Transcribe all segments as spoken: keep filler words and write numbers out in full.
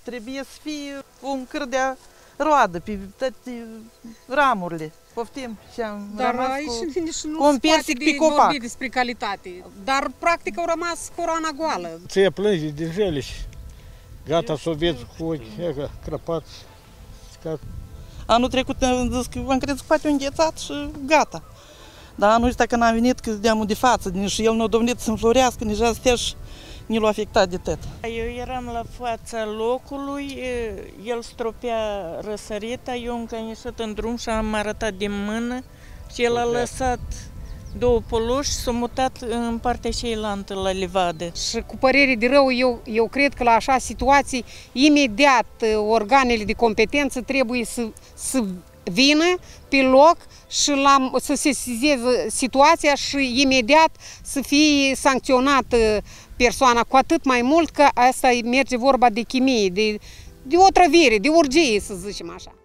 Trebuie să fie un câr de roadă pe toate ramurile. Poftim și am Dar rămas aici cu, nici nu cu un se poate persic de pe copac. vorbi despre calitate. Dar practic au rămas cu rana goală. Ție plânge de jeliș. Gata să o vezi cu ochi, ega, crăpați, scat. Anul trecut am zis că am crezut că poate înghețat și gata. Dar anul ăsta când am venit, că deamul de față, nici el nu a domnit să înflorească, nici astea și nu l-a afectat de tot. Eu eram la fața locului, el stropea răsărita, eu încă am ieșit în drum și am arătat din mână și el a lăsat două poluși și s-a mutat în partea cealaltă la livadă. Și cu părere de rău, eu, eu cred că la așa situații, imediat organele de competență trebuie să, să vină pe loc și la, să se sesizeze situația și imediat să fie sancționată persoana, cu atât mai mult că asta merge vorba de chimie, de, de otrăvire, de urgie, să zicem așa.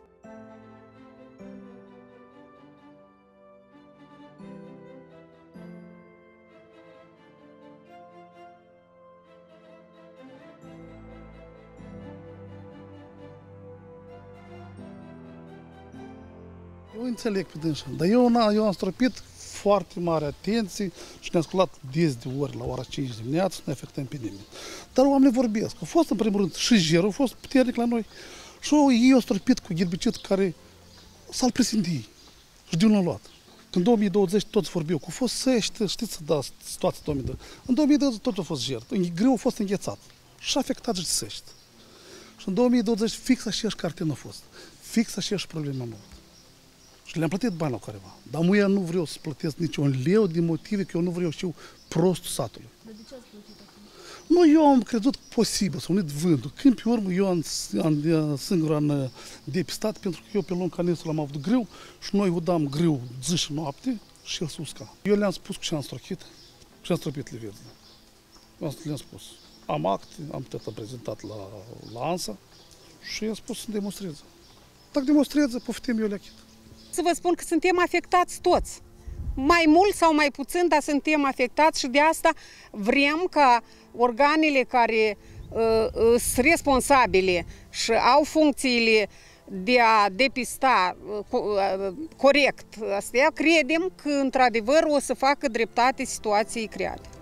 Eu înțeleg pe dânsa, dar eu, eu am stropit foarte mare atenție și ne-am sculat des de ori la ora cinci dimineața, să ne afectăm pe nimeni. Dar oamenii vorbesc. A fost în primul rând și gerul, a fost puternic la noi și ei au stropit cu gherbicid care s-al presindii și de unul luat. În două mii douăzeci toți vorbeau că a fost sește, știți, da, situația două mii douăzeci. În două mii douăzeci tot a fost ger, grâu a fost înghețat și a afectat și sește. Și în două mii douăzeci fix aceeași cartenă a fost, fix aceeași problemă am avut. Și le-am plătit bani la careva. Dar muia nu vreau să plătesc niciun leu din motive că eu nu vreau să știu prostul satului. Dar de ce ați plătit acum? Nu, eu am crezut posibil, s-a unit vântul. Când pe urmă eu am, am singur am depistat, pentru că eu pe lung canistru l-am avut grâu și noi udam grâu zi și noapte și el se usca. Eu le-am spus că și-am strochit și am stropit livezile. Eu le-am spus. Am acte, am tot prezentat la, la ANSA și i-am spus să demonstreze. Dacă demonstreze, poftim, eu le achit. Să vă spun că suntem afectați toți. Mai mult sau mai puțin, dar suntem afectați și de asta vrem ca organele care uh, sunt responsabile și au funcțiile de a depista uh, uh, corect astea, credem că într-adevăr o să facă dreptate situației create.